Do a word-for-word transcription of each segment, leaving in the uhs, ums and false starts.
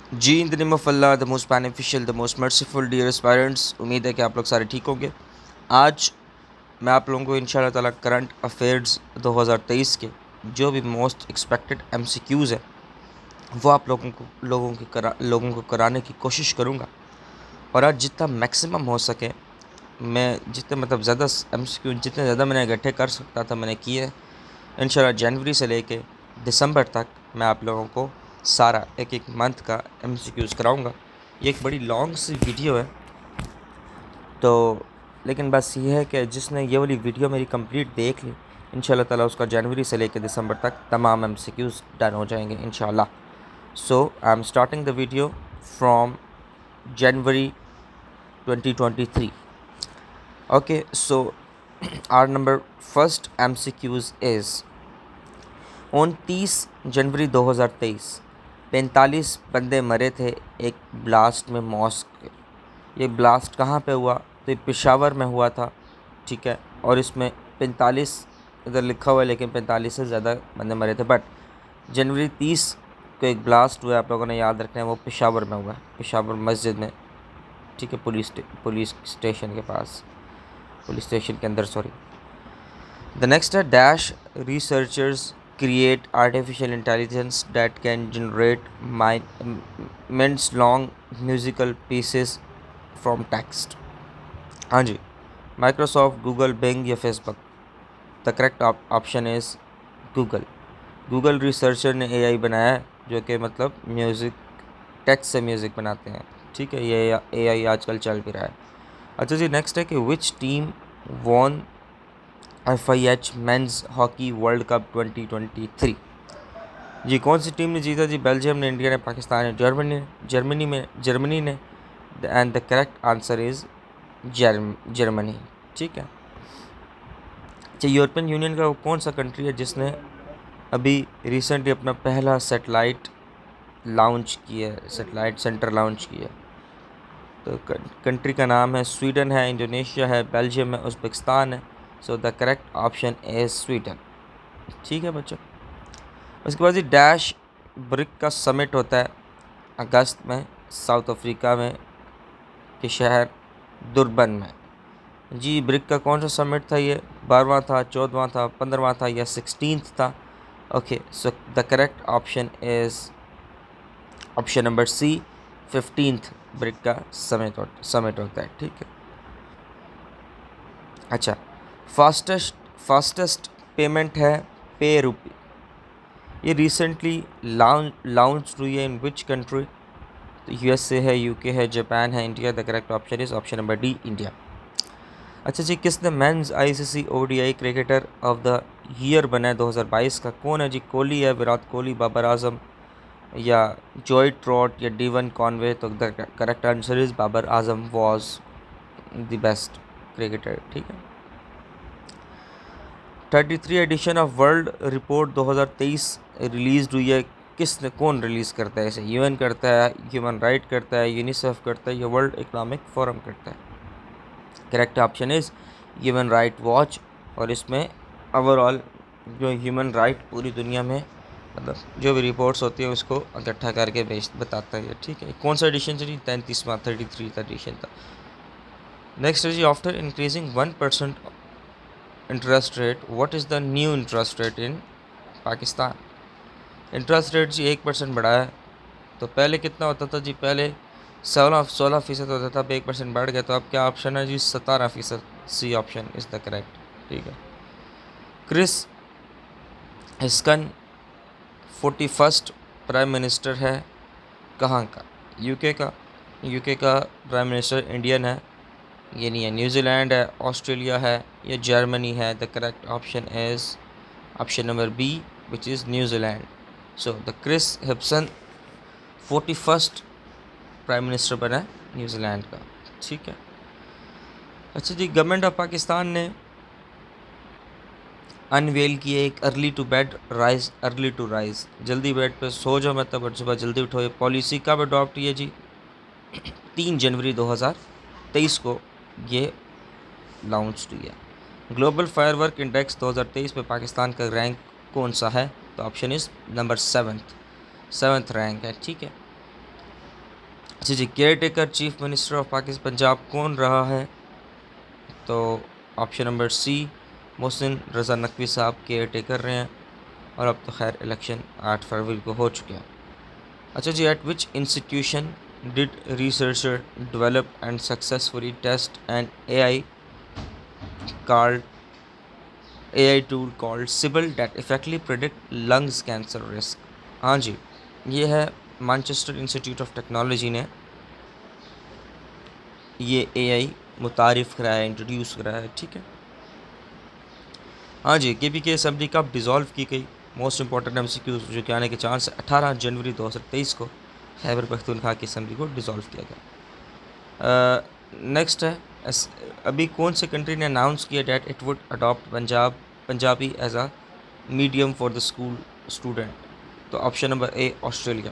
Ji in the name of Allah the most beneficial the most merciful dear aspirants, उम्मीद है कि आप लोग सारे ठीक होंगे। आज मैं आप लोगों को इंशाल्लाह ताला करंट अफेयर्स दो हज़ार तेईस के जो भी मोस्ट एक्सपेक्टेड एमसीक्यूज़ है वो आप लोगों को लोगों की करा लोगों को कराने की कोशिश करूँगा। और आज जितना मैक्सिमम हो सके मैं जितने मतलब ज़्यादा एमसीक्यू जितने ज़्यादा मैंने इकट्ठे कर सकता था मैंने किए। इंशाल्लाह जनवरी से लेके दिसंबर तक मैं आप लोगों को सारा एक एक मंथ का एमसीक्यूज़ कराऊंगा। ये एक बड़ी लॉन्ग सी वीडियो है, तो लेकिन बस ये है कि जिसने ये वाली वीडियो मेरी कंप्लीट देख ली इंशाल्लाह ताला उसका जनवरी से लेकर दिसंबर तक तमाम एमसीक्यूज़ डन हो जाएंगे इंशाल्लाह। So I am starting the video from January twenty twenty three. Okay, so our number first MCQs is उनतीस जनवरी दो हज़ार तेईस पैंतालीस बंदे मरे थे एक ब्लास्ट में मॉस्क। ये ब्लास्ट कहाँ पे हुआ? तो ये पेशावर में हुआ था, ठीक है। और इसमें पैंतालीस इधर लिखा हुआ है लेकिन पैंतालीस से ज़्यादा बंदे मरे थे। बट जनवरी तीस को एक ब्लास्ट हुआ, आप लोगों ने याद रखना है, वो पेशावर में हुआ, पेशावर मस्जिद में, ठीक है, पुलिस पुलिस स्टेशन के पास, पुलिस स्टेशन के अंदर, सॉरी। द नेक्स्ट है dash researchers create artificial intelligence that can generate minutes long musical pieces from text। हाँ जी, माइक्रोसॉफ्ट, गूगल, बिंग या Facebook? The correct option is Google. Google researcher ने AI बनाया है जो कि मतलब म्यूज़िक टेक्स्ट से म्यूज़िक बनाते हैं, ठीक है। ये एआई आजकल चल भी रहा है। अच्छा जी, नेक्स्ट है कि which team won F I H men's hockey world cup twenty twenty three? जी कौन सी टीम ने जीता? जी बेल्जियम ने, इंडिया ने, पाकिस्तान ने, जर्मनी ने जर्मनी में जर्मनी ने and the correct answer is Germany, ठीक है। अच्छा, यूरोपियन यूनियन का वो कौन सा कंट्री है जिसने अभी रिसेंटली अपना पहला सेटेलाइट लॉन्च किया है, सेटेलाइट सेंटर लॉन्च किया? तो कंट्री का नाम है स्वीडन है, इंडोनेशिया है, बेल्जियम है, उज़्बेकिस्तान है। So the correct option is Sweden, ठीक है बच्चों। उसके बाद ये डैश ब्रिक का समिट होता है अगस्त में साउथ अफ्रीका में के शहर दुर्बन में। जी ब्रिक का कौन सा समिट था? ये बारहवां था, चौदहवां था, पंद्रहवां था या सिक्सटीन्थ था? Okay, so the correct option is option number C, fifteenth BRIC का समिट समिट होता है, ठीक है। अच्छा, फास्टेस्ट फास्टेस्ट पेमेंट है पे रूपी। ये रिसेंटली लॉन्च लॉन्च हुई है इन विच कंट्री? तो यूएसए है, यूके है, जापान है, India? The correct option is option number D, India. अच्छा जी, किसने men's ICC ODI cricketer of the year बना है दो हज़ार बाईस का? कौन है जी? कोहली है, विराट कोहली, बाबर आजम या जॉय ट्रॉट या डीवन कॉनवे? तो the correct answer is Babar Azam was the best cricketer, ठीक है। Thirty three edition of world report दो हज़ार तेईस रिलीज़ हुई है, किसने कौन रिलीज़ करता है इसे? यूएन करता है, ह्यूमन राइट करता है, यूनिसेफ करता है या वर्ल्ड इकोनॉमिक फोरम करता है? Correct option is Human Right Watch. और इसमें ओवरऑल जो ह्यूमन राइट पूरी दुनिया में मतलब जो भी रिपोर्ट्स होती है उसको इकट्ठा करके भेज बताता है, ठीक है। कौन सा एडिशन चली? तैंतीसवां, थर्टी थ्री का एडिशन था। नेक्स्ट है जी, after increasing one percent interest rate what is the new interest rate in Pakistan? Interest rate जी एक परसेंट बढ़ा है। तो पहले कितना होता था जी? पहले सोलह सोलह फीसद होता था, अब एक परसेंट बढ़ गया। तो अब क्या ऑप्शन है जी? सतारह फीसद, C option is the correct, ठीक है। Chris Hipkins forty first prime minister है कहाँ का? यूके का? यूके का प्राइम मिनिस्टर इंडियन है, ये नहीं है। न्यूजीलैंड है, ऑस्ट्रेलिया है या जर्मनी है? The correct option is option number B which is New Zealand. So the Chris Hipkins forty first prime minister बना न्यूजीलैंड का, ठीक है। अच्छा जी, गवर्नमेंट ऑफ पाकिस्तान ने अनवेल किए एक early to bed rise early to rise, जल्दी बेड पे सो जाओ मतलब और सुबह जल्दी उठो, ये पॉलिसी कब अडॉप्ट की है जी? तीन जनवरी दो हज़ार तेईस को ये लॉन्च हुई है। ग्लोबल फायरवर्क इंडेक्स दो हज़ार तेईस में पाकिस्तान का रैंक कौन सा है? तो option is number seventh, seventh rank है, ठीक है। अच्छा जी, caretaker chief minister of Pakistan Punjab कौन रहा है? तो ऑप्शन नंबर सी, मोहसिन रज़ा नकवी साहब केयर टेकर रहे हैं। और अब तो खैर इलेक्शन आठ फरवरी को हो चुके हैं। अच्छा जी, at which institution did researcher develop and successfully test an A I called A I tool called Sybil that effectively predict lungs cancer risk? हाँ जी, ये है मैनचेस्टर इंस्टीट्यूट ऑफ टेक्नोलॉजी ने ये ए आई मुतारिफ़ कराया, इंट्रोड्यूस कराया है, ठीक है। हाँ जी, के पी के असम्बली कब डिज़ोल्व की गई? Most important M C Q जो कि आने के चांस है, अठारह जनवरी दो हज़ार तेईस को खैबर पख्तूनख्वा की असम्बली को डिज़ोल्व किया गया। नेक्स्ट है, अभी कौन से कंट्री ने अनाउंस किया that it would adopt Punjab Punjabi as a medium for the school student? तो ऑप्शन नंबर ए, ऑस्ट्रेलिया।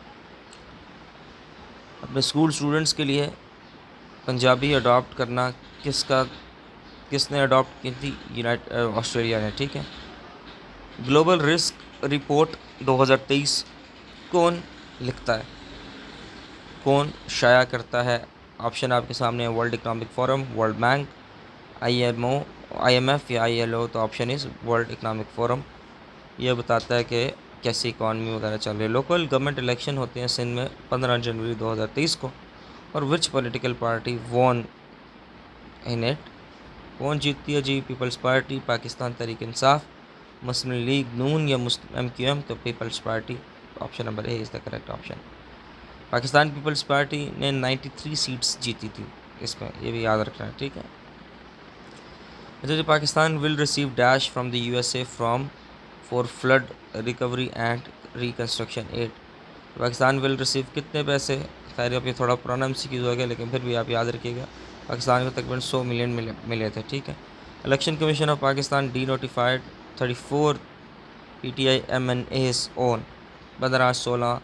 अपने स्कूल स्टूडेंट्स के लिए पंजाबी अडॉप्ट करना किसका किसने अडॉप्ट की थी? यूनाइटेड ऑस्ट्रेलिया ने, ठीक है। ग्लोबल रिस्क रिपोर्ट दो हज़ार तेईस कौन लिखता है, कौन शाया करता है? ऑप्शन आपके सामने है, World Economic Forum, World Bank, I M O I M F या आई एल ओ। तो option is World Economic Forum. यह बताता है कि कैसी इकॉनमी वगैरह चल रही है। लोकल गवर्नमेंट इलेक्शन होते हैं सिंध में पंद्रह जनवरी दो हज़ार तेईस को, और which political party won in it? कौन जीतती है जी? People's Party, Pakistan Tehreek Insaf, Muslim League Noon या एम क्यू एम? तो People's Party, option number A is the correct option. Pakistan People's Party ने तिरानवे सीट्स जीती थी इसमें, ये भी याद रखना है, ठीक है। अच्छा जी, Pakistan will receive dash from the U S A from for flood recovery and reconstruction aid? Pakistan will receive कितने पैसे? खैर अब ये थोड़ा पुराना एम सी क्यूज़ हो गया, लेकिन फिर भी आप याद रखिएगा, पाकिस्तान को तकरीबन सौ मिलियन मिले मिले थे, ठीक है। Election commission of Pakistan denotified thirty four P T I M N A's on पंद्रह सोलह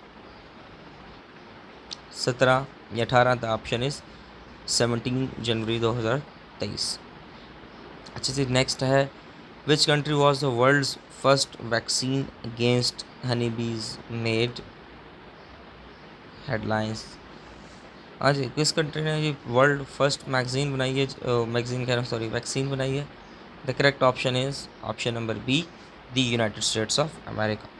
सत्रह या अठारह? The option is seventeen January दो हज़ार तेईस। अच्छा जी, नेक्स्ट है, which country was the world's first vaccine against honey bees made headlines? हाँ जी, किस कंट्री ने ये वर्ल्ड फर्स्ट मैगजीन बनाई है, मैगजीन कह रहा हूँ सॉरी वैक्सीन बनाई है? The correct option is option number B, the United States of America.